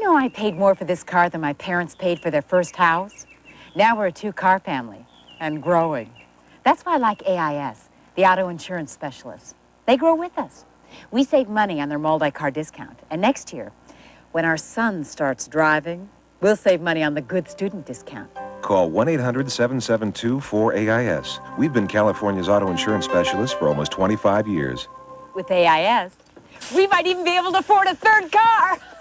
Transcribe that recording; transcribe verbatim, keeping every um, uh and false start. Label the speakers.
Speaker 1: You know I paid more for this car than my parents paid for their first house? Now we're a two-car family, and growing. That's why I like A I S, the auto insurance specialists. They grow with us. We save money on their multi-car discount. And next year, when our son starts driving, we'll save money on the good student discount.
Speaker 2: Call one eight hundred, seven seven two, four A I S. We've been California's auto insurance specialists for almost twenty-five years.
Speaker 1: With A I S, we might even be able to afford a third car.